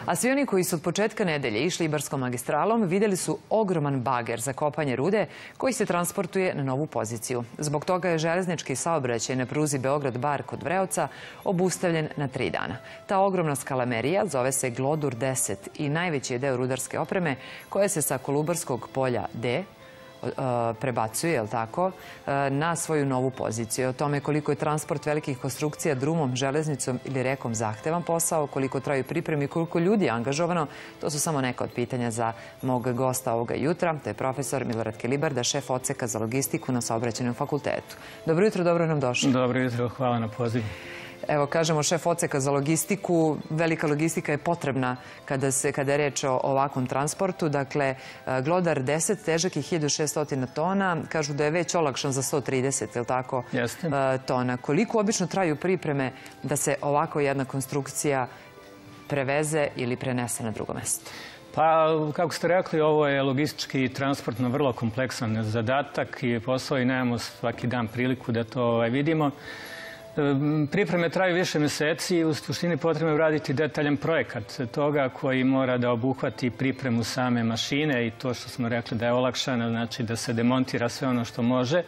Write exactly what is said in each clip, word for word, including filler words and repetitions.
A svi oni koji su od početka nedelje išli Ibarskom magistralom vidjeli su ogroman bager za kopanje rude koji se transportuje na novu poziciju. Zbog toga je železnički saobraćaj na pruzi Beograd-Bar kod Vreoca obustavljen na tri dana. Ta ogromna skalamerija zove se Glodur deset i najveći je deo rudarske opreme koja se sa Kolubarskog polja D prebacuje, je li tako, na svoju novu poziciju. O tome koliko je transport velikih konstrukcija drumom, železnicom ili rekom zahtevan posao, koliko traju pripremi i koliko ljudi je angažovano, to su samo neka od pitanja za mog gosta ovoga jutra. To je profesor Milorad Kelibarda, šef odseka za logistiku na Saobraćajnom fakultetu. Dobro jutro, dobro nam došli. Dobro jutro, hvala na pozivu. Evo, kažemo, šef odseka za logistiku. Velika logistika je potrebna kada, se, kada je reč o ovakvom transportu. Dakle, Glodar deset, težak je hiljadu šesto tona. Kažu da je već olakšan za sto trideset, je li tako, Jeste. tona. Koliko obično traju pripreme da se ovako jedna konstrukcija preveze ili prenese na drugo mesto? Pa, kako ste rekli, ovo je logistički i transportno vrlo kompleksan zadatak i posao i nemamo svaki dan priliku da to ovaj, vidimo. Pripreme traju više mjeseci i u suštini potrebno je uraditi detaljan projekat toga koji mora da obuhvati pripremu same mašine i to što smo rekli da je olakšano, znači da se demontira sve ono što može.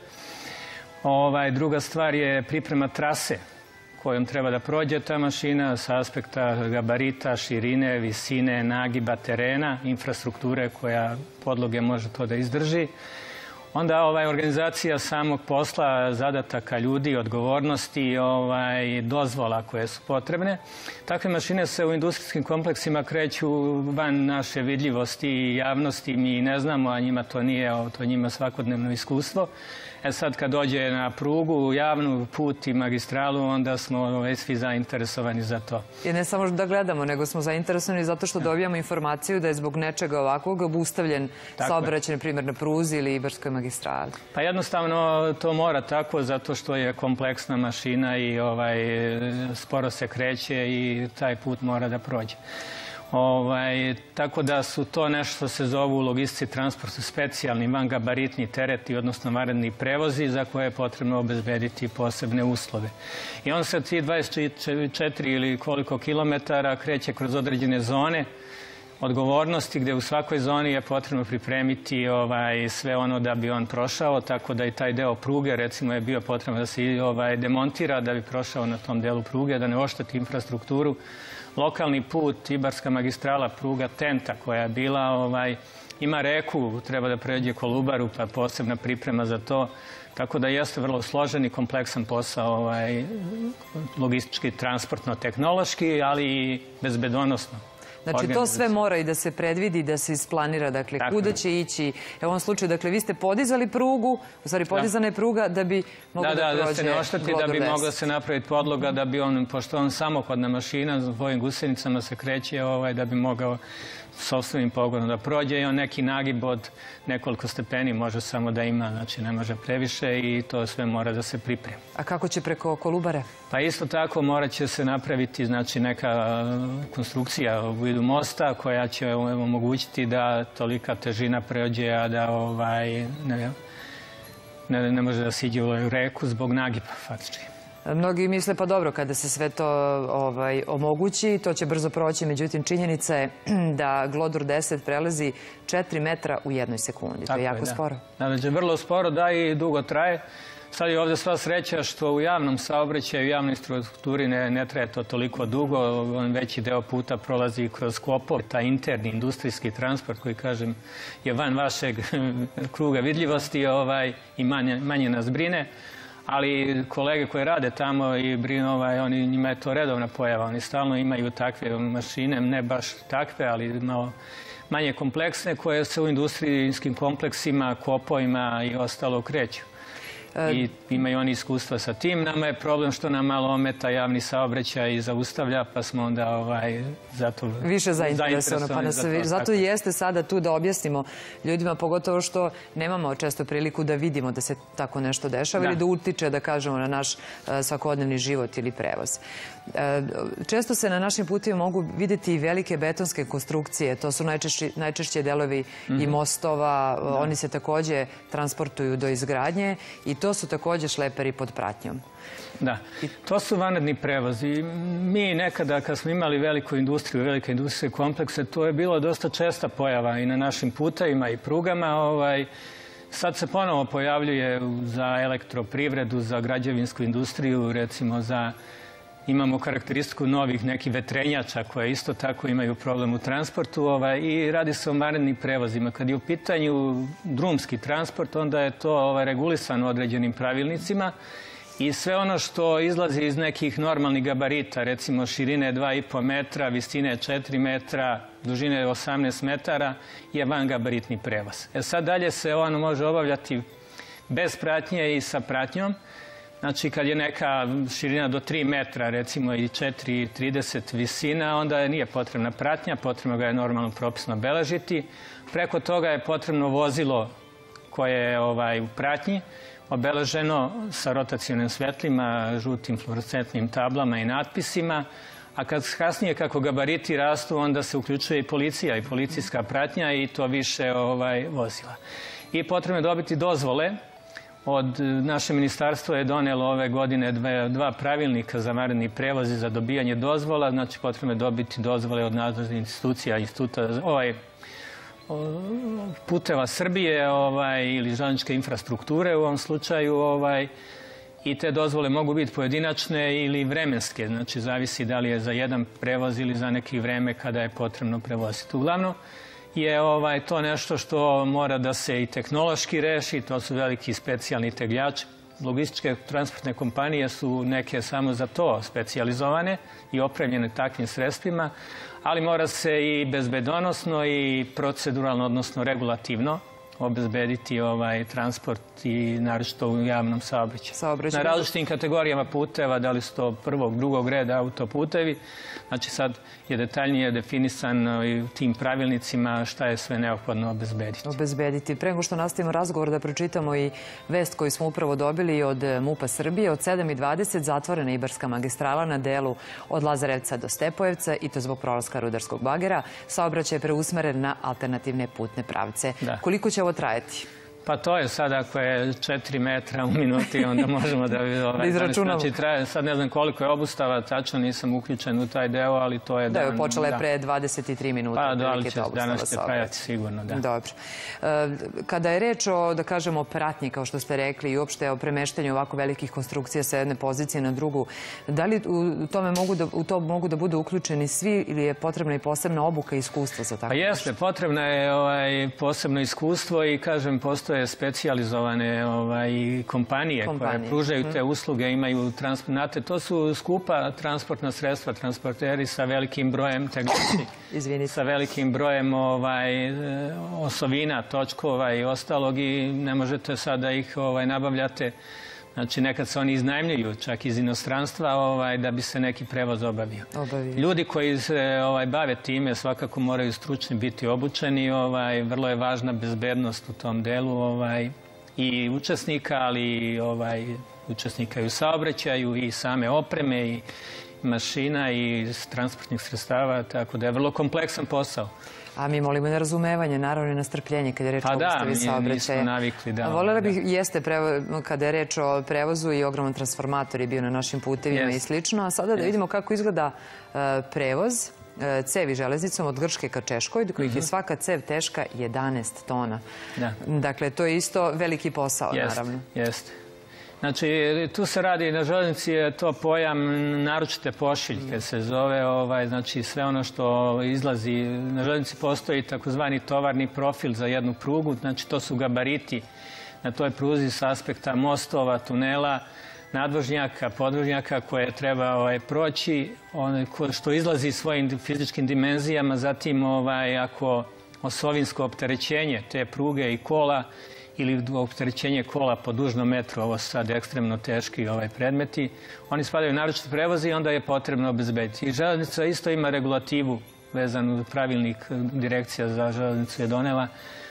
Ovaj, druga stvar je priprema trase kojom treba da prođe ta mašina sa aspekta gabarita, širine, visine, nagiba terena, infrastrukture koja podloge može to da izdrži. Onda ovaj, organizacija samog posla, zadataka ljudi, odgovornosti, ovaj, dozvola koje su potrebne. Takve mašine se u industrijskim kompleksima kreću van naše vidljivosti i javnosti. Mi ne znamo, a njima to nije, to njima svakodnevno iskustvo. E sad kad dođe na prugu, javnu put i magistralu, onda smo ovaj, svi zainteresovani za to. I ne samo da gledamo, nego smo zainteresovani zato što dobijamo informaciju da je zbog nečega ovakvog obustavljen saobraćaj, na primjer, na pruzi ili Ibarskoj magistrali. Pa jednostavno to mora tako zato što je kompleksna mašina i ovaj, sporo se kreće i taj put mora da prođe. Ovaj, tako da su to nešto što se zovu u logistici transportu specijalni vangabaritni tereti, odnosno vanredni prevozi za koje je potrebno obezbediti posebne uslove. I on se ti dvadeset četiri ili koliko kilometara kreće kroz određene zone odgovornosti gdje u svakoj zoni je potrebno pripremiti ovaj, sve ono da bi on prošao, tako da i taj deo pruge recimo je bio potrebno da se ovaj, demontira da bi prošao na tom delu pruge, da ne ošteti infrastrukturu. Lokalni put, Ibarska magistrala, pruga Tenta koja je bila, ovaj, ima reku, treba da pređe Kolubaru, pa posebna priprema za to. Tako da jeste vrlo složen i kompleksan posao, ovaj, logistički, transportno-tehnološki, ali i bezbedonosno. Znači, to sve mora i da se predvidi, da se isplanira, dakle, kuda će ići. U ovom slučaju, dakle, vi ste podizali prugu, u stvari podizana je pruga da bi mogla da prođe Glodar deset. Da, da se ne ošteti, da bi mogla se napraviti podloga, da bi on, pošto on samohodna mašina, s ovim gusenicama se kreće, ovaj, da bi mogao sopstvenim pogonom da prođe i on neki nagib od nekoliko stepeni može samo da ima, znači ne može previše i to sve mora da se pripremi. A kako će preko Kolubare? Pa isto tako morat će se napraviti znači, neka konstrukcija u vidu mosta koja će omogućiti da tolika težina pređe, a da ovaj, ne, ne, ne može da siđe u reku zbog nagiba faktički. Mnogi misle, pa dobro, kada se sve to ovaj, omogući, to će brzo proći. Međutim, činjenica je da Glodur deset prelazi četiri metra u jednoj sekundi. To je jako sporo. Znači, vrlo sporo, da, i dugo traje. Sad je ovdje sva sreća što u javnom saobraćaju, u javnoj strukturi ne, ne traje to toliko dugo. Veći deo puta prolazi kroz kopove. Taj interni industrijski transport koji, kažem, je van vašeg kruga vidljivosti ovaj, i manje, manje nas brine. Ali kolege koje rade tamo i brinu, ovaj, oni, njima je to redovna pojava. Oni stalno imaju takve mašine, ne baš takve, ali malo manje kompleksne, koje se u industrijskim kompleksima, kopovima i ostalo kreću. I imaju oni iskustva sa tim. Nama je problem što nam malo ometa javni saobraćaj i zaustavlja, pa smo onda ovaj, zato više zainteresovani. Pa nas, zato, zato jeste sada tu da objasnimo ljudima, pogotovo što nemamo često priliku da vidimo da se tako nešto dešava ili da utiče, da kažemo, na naš svakodnevni život ili prevoz. Često se na našim putima mogu vidjeti i velike betonske konstrukcije. To su najčešće, najčešće delovi i mostova. Oni se također transportuju do izgradnje i to su također šleperi pod pratnjom. Da, to su vanredni prevozi. Mi nekada kad smo imali veliku industriju, velike industrijske komplekse, to je bilo dosta česta pojava i na našim putevima i prugama. Ovaj, sad se ponovo pojavljuje za elektroprivredu, za građevinsku industriju, recimo za... Imamo karakteristiku novih nekih vetrenjača koje isto tako imaju problem u transportu ovaj, i radi se o vanrednim prevozima. Kad je u pitanju drumski transport, onda je to ovaj, regulisano određenim pravilnicima i sve ono što izlazi iz nekih normalnih gabarita, recimo širine dva i po metra, visine četiri metra, dužine osamnaest metara, je vangabaritni prevoz. E sad dalje se ono može obavljati bez pratnje i sa pratnjom. Znači, kad je neka širina do tri metra, recimo i četiri trideset visina, onda nije potrebna pratnja, potrebno ga je normalno propisno obeležiti. Preko toga je potrebno vozilo koje je ovaj, u pratnji, obeleženo sa rotacionim svetlima, žutim fluorescentnim tablama i natpisima, a kad kasnije kako gabariti rastu, onda se uključuje i policija i policijska pratnja i to više ovaj, vozila. I potrebno je dobiti dozvole. Od naše ministarstvo je donelo ove godine dve, dva pravilnika za vanredni prevoz i za dobijanje dozvola. Znači, potrebno je dobiti dozvole od nadležnih institucija, instituta, ovaj, puteva Srbije ovaj, ili železničke infrastrukture u ovom slučaju. Ovaj, I te dozvole mogu biti pojedinačne ili vremenske. Znači, zavisi da li je za jedan prevoz ili za neki vreme kada je potrebno prevoziti. Uglavnom, je ovaj, to nešto što mora da se i tehnološki reši, to su veliki specijalni tegljači. Logističke transportne kompanije su neke samo za to specijalizovane i opremljene takvim sredstvima, ali mora se i bezbedonosno i proceduralno, odnosno regulativno, obezbediti ovaj transport i naročito u javnom saobraćaju. Na različitim kategorijama puteva, da li su to prvog, drugog reda autoputevi. Znači sad je detaljnije definisano i u tim pravilnicima šta je sve neophodno obezbediti. Obezbediti. Pre nego što nastavimo razgovor da pročitamo i vest koju smo upravo dobili od MUP-a Srbije. Od sedam i dvadeset zatvorena Ibarska magistrala na delu od Lazarevca do Stepojevca i to zbog prolaska rudarskog bagera. Saobraćaj je preusmeren na alternativne putne pravce. Da. Koliko će ovo trajati? Pa to je sad, ako je četiri metra u minuti, onda možemo da... da izračunamo. Znači, traje, sad ne znam koliko je obustava, tačno nisam uključen u taj deo, ali to je... Da, je počela je pre dvadeset tri minuta. Pa, da, ali će danas će trajati sigurno, da. Dobro. Kada je reč o, da kažemo, pratnji, kao što ste rekli, i uopšte o premeštanju ovako velikih konstrukcija sa jedne pozicije na drugu, da li u, tome mogu da, u to mogu da budu uključeni svi ili je potrebna i posebna obuka i iskustva za tako? Pa jeste, potrebna je ovaj, posebno iskustvo i, kažem, postoje specijalizovane ovaj, kompanije, kompanije koje pružaju te usluge, imaju transport. To su skupa transportna sredstva, transporteri sa velikim brojem tegljači, sa velikim brojem ovaj, osovina, točkova i ostalog i ne možete sad da ih ovaj, nabavljate. Znači, nekad se oni iznajmljuju, čak iz inostranstva, ovaj, da bi se neki prevoz obavio. obavio. Ljudi koji se ovaj, bave time svakako moraju stručni biti obučeni. Ovaj, vrlo je važna bezbednost u tom delu ovaj, i učesnika, ali i ovaj, učesnika i u saobraćaju i same opreme i mašina i transportnih sredstava, tako da je vrlo kompleksan posao. A mi molimo na razumevanje, naravno i na strpljenje kada je reč o obustavi saobraćaja. Pa da, mi nismo navikli. Da, voljela bih, jeste, kada je reč o prevozu i ogroman transformator je bio na našim putevima i slično. A sada da vidimo kako izgleda prevoz cevi železnicom od Grčke ka Češkoj, do kojih je svaka cev teška jedanaest tona. Dakle, to je isto veliki posao, naravno. Jeste. Znači, tu se radi, na železnici je to pojam naročite pošiljke se zove, ovaj, znači sve ono što izlazi. Na železnici postoji takozvani tovarni profil za jednu prugu, znači to su gabariti na toj pruzi s aspekta mostova, tunela, nadvožnjaka, podvožnjaka koje treba ovaj, proći, on, što izlazi svojim fizičkim dimenzijama, zatim ovaj, ako osovinsko opterećenje te pruge i kola ili opterećenje kola po dužnom metru, ovo su sad ekstremno teški ovaj, predmeti, oni spadaju u naročite prevoze i onda je potrebno obezbediti. I železnica isto ima regulativu vezanu, pravilnik Direkcija za železnicu je donela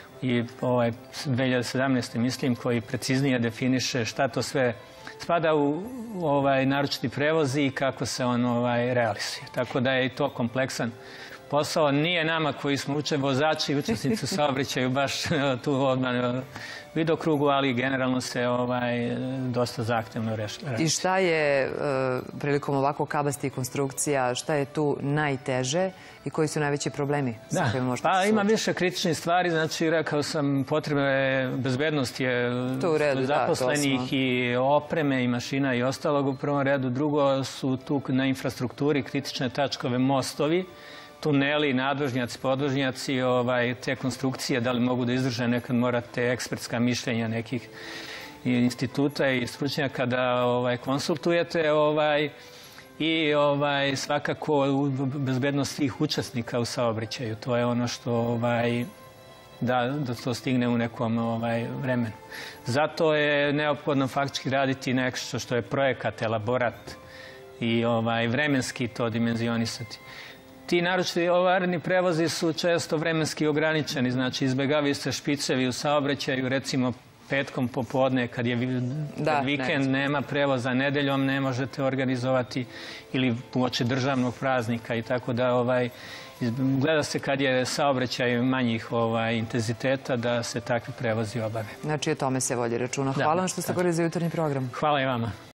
i ovaj, dve hiljade sedamnaeste. mislim, koji preciznije definiše šta to sve spada u ovaj, naročiti prevozi i kako se on ovaj, realizuje. Tako da je i to kompleksan posao. Nije nama koji smo uče vozači i učesnici u saobraćaju baš tu odmah vidokrugu, ali generalno se ovaj, dosta zahtevno rešava. I šta je, e, prilikom ovako kabastih konstrukcija, šta je tu najteže i koji su najveći problemi? Da, pa ima više kritičnih stvari, znači rekao sam, potrebna je bezbednost je zaposlenih i opreme i mašina i ostalog u prvom redu. Drugo su tu na infrastrukturi kritične tačkove mostovi, tuneli, nadvožnjaci, podvožnjaci, ovaj, te konstrukcije, da li mogu da izdrže, nekad morate ekspertska mišljenja nekih instituta i stručnjaka da ovaj, konsultujete ovaj, i ovaj, svakako bezbednost svih učesnika u saobraćaju. To je ono što ovaj, da, da to stigne u nekom ovaj, vremenu. Zato je neophodno faktički raditi nešto što je projekat, elaborat i ovaj, vremenski to dimenzionisati. Ti naročiti vanredni prevozi su često vremenski ograničeni, znači izbjegavaju se špicevi u saobraćaju, recimo petkom popodne kad je kad vikend, nema prevoza, nedeljom ne možete organizovati ili uoči državnog praznika i tako da ovaj, gleda se kad je saobraćaj manjih ovaj, intenziteta da se takvi prevozi obave. Znači o tome se vodi računa. Hvala vam što ste govorili za jutarnji program. Hvala i vama.